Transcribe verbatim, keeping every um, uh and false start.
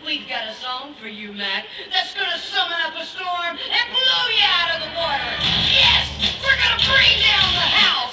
We've got a song for you, Mac, that's gonna summon up a storm and blow you out of the water. Yes, we're gonna bring down the house.